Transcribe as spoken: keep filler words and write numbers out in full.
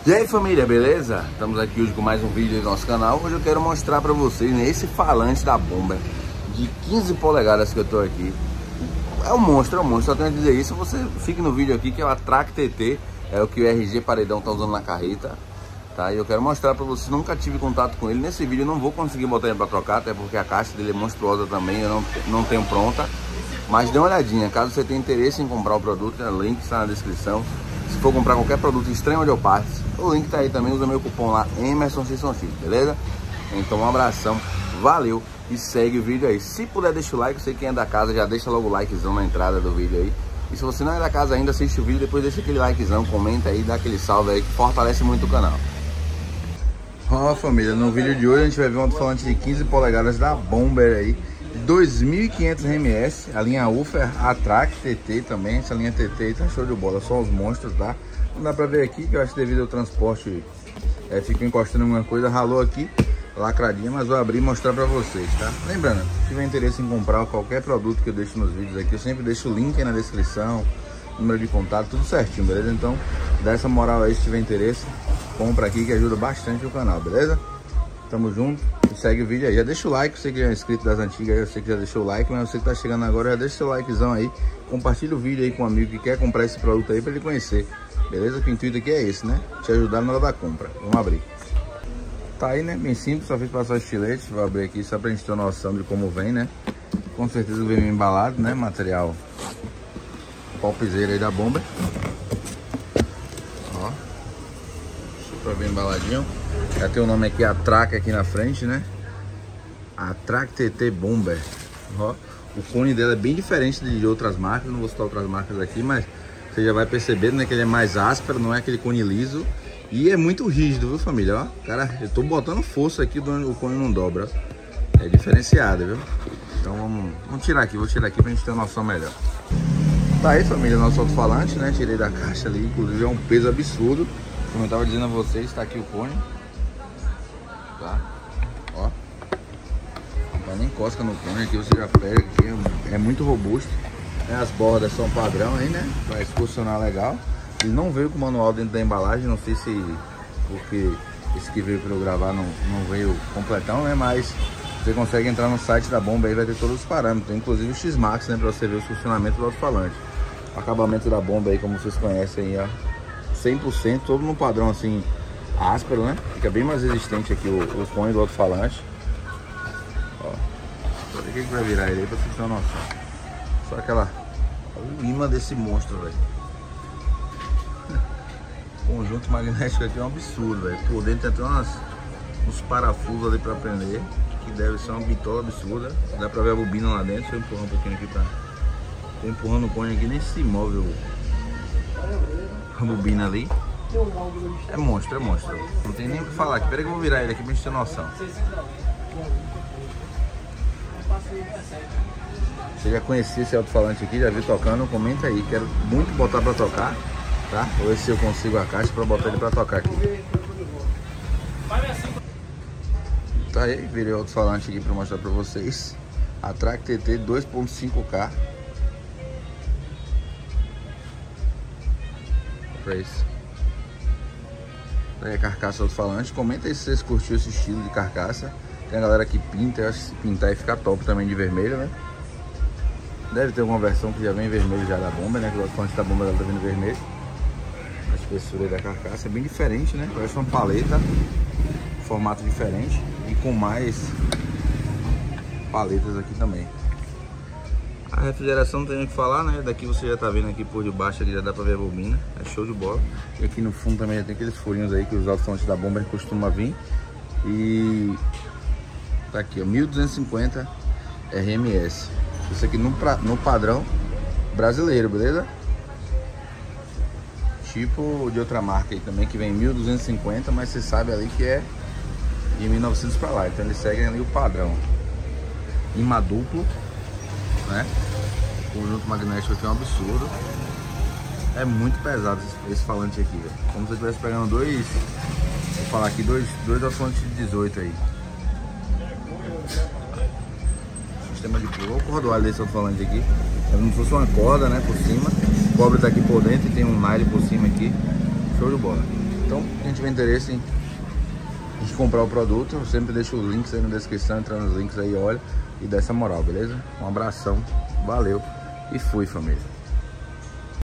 E aí família, beleza? Estamos aqui hoje com mais um vídeo do nosso canal. Hoje eu quero mostrar pra vocês esse falante da Bomber de quinze polegadas que eu tô aqui. É um monstro, é um monstro, só tenho a dizer isso. Você fique no vídeo aqui que é o Atrac T T, é o que o R G Paredão tá usando na carreta, tá? E eu quero mostrar pra vocês, nunca tive contato com ele. Nesse vídeo eu não vou conseguir botar ele pra trocar, até porque a caixa dele é monstruosa também, eu não, não tenho pronta. Mas dê uma olhadinha, caso você tenha interesse em comprar o produto, o link está na descrição. Se for comprar qualquer produto Extreme Audioparts, o link tá aí também, usa meu cupom lá, Emerson Sisson X, beleza? Então um abração, valeu e segue o vídeo aí. Se puder deixa o like, você quem é da casa já deixa logo o likezão na entrada do vídeo aí. E se você não é da casa ainda, assiste o vídeo, depois deixa aquele likezão, comenta aí, dá aquele salve aí que fortalece muito o canal. Ó família, no vídeo de hoje a gente vai ver um alto-falante de quinze polegadas da Bomber aí, dois mil e quinhentos mililitros, a linha Ufer Atrac T T também. Essa linha T T aí tá show de bola, só os monstros, tá? Não dá pra ver aqui, que eu acho que devido ao transporte é, fica encostando em alguma coisa, ralou aqui, lacradinha, mas vou abrir e mostrar pra vocês, tá? Lembrando, se tiver interesse em comprar qualquer produto que eu deixo nos vídeos aqui, eu sempre deixo o link aí na descrição, número de contato, tudo certinho, beleza? Então, dá essa moral aí se tiver interesse, compra aqui que ajuda bastante o canal, beleza? Tamo junto e segue o vídeo aí. Já deixa o like, você que já é inscrito das antigas, eu sei que já deixou o like, mas você que tá chegando agora, já deixa seu likezão aí. Compartilha o vídeo aí com um amigo que quer comprar esse produto aí pra ele conhecer. Beleza? Que o intuito aqui é esse, né? Te ajudar na hora da compra. Vamos abrir. Tá aí, né? Bem simples, só fiz passar o estilete. Vou abrir aqui só pra gente ter uma noção de como vem, né? Com certeza vem embalado, né? Material palpizeiro aí da Bomber. Ó. Super bem embaladinho. Já tem o nome aqui, Atrac, aqui na frente, né? Atrac T T Bomber. Ó, o cone dela é bem diferente de outras marcas. Não vou citar outras marcas aqui, mas você já vai perceber, né, que ele é mais áspero, não é aquele cone liso. E é muito rígido, viu família? Ó, cara, eu tô botando força aqui, o cone não dobra. É diferenciado, viu? Então vamos, vamos tirar aqui, vou tirar aqui pra gente ter uma noção melhor. Tá aí família, nosso alto-falante, né? Tirei da caixa ali, inclusive é um peso absurdo. Como eu tava dizendo a vocês, tá aqui o cone. Tá? Ó. Não nem encosta no cone, aqui você já pega aqui, é muito robusto. É, as bordas são padrão aí, né? Vai funcionar legal. Ele não veio com o manual dentro da embalagem, não sei se porque esse que veio para eu gravar não, não veio completão, né? Mas você consegue entrar no site da Bomber aí, vai ter todos os parâmetros, inclusive o X-Max, né? Pra você ver o funcionamento do alto-falante. O acabamento da Bomber aí, como vocês conhecem aí, ó, cem por cento, todo no padrão assim, áspero, né? Fica bem mais resistente aqui o, o cone do alto-falante. Ó, o que que vai virar ele aí pra vocês terem uma noção. Só aquela, o imã desse monstro, velho. Conjunto magnético aqui é um absurdo, velho. Por dentro tem até umas, uns parafusos ali pra prender, que deve ser uma bitola absurda. Dá pra ver a bobina lá dentro. Deixa eu empurrar um pouquinho aqui pra... Tô empurrando o cone aqui, nem se move a bobina ali. É monstro, é monstro. Não tem nem o que falar aqui. Pera que eu vou virar ele aqui pra gente ter noção. Você já conhecia esse alto-falante aqui, já viu tocando? Comenta aí, quero muito botar pra tocar, tá? Vou ver se eu consigo a caixa pra botar ele pra tocar aqui. Tá aí, virei o alto-falante aqui pra mostrar pra vocês. Atrac T T dois ponto cinco K. Pra isso. Aí a carcaça alto-falante. Comenta aí se vocês curtiram esse estilo de carcaça. Tem a galera que pinta, eu acho que se pintar e ficar top também de vermelho, né? Deve ter alguma versão que já vem vermelho já da Bomber, né? Que o alto-falante da Bomber tá vindo vermelho. A espessura aí da carcaça é bem diferente, né? Parece uma paleta, formato diferente e com mais paletas aqui também. A refrigeração não tem o que falar, né? Daqui você já tá vendo aqui por debaixo, ali já dá pra ver a bobina. É show de bola. E aqui no fundo também já tem aqueles furinhos aí que os alto-falantes da Bomber costumam vir. E tá aqui, ó, mil duzentos e cinquenta R M S. Isso aqui no, pra, no padrão brasileiro, beleza? Tipo de outra marca aí também, que vem mil duzentos e cinquenta, mas você sabe ali que é de mil e novecentos pra lá. Então eles seguem ali o padrão. Imã duplo, né? O conjunto magnético aqui é um absurdo. É muito pesado esse, esse falante aqui, velho. Como se eu estivesse pegando dois, vou falar aqui, dois, dois alto-falantes de dezoito aí. Sistema de pulo, o cordoalho desse alto-falante aqui. É como se fosse uma corda, né, por cima. O cobre tá aqui por dentro e tem um nylon por cima aqui. Show de bola. Então, quem tiver interesse em, em comprar o produto, eu sempre deixo os links aí na descrição, entra nos links aí, olha e dá essa moral, beleza? Um abração, valeu e fui, família.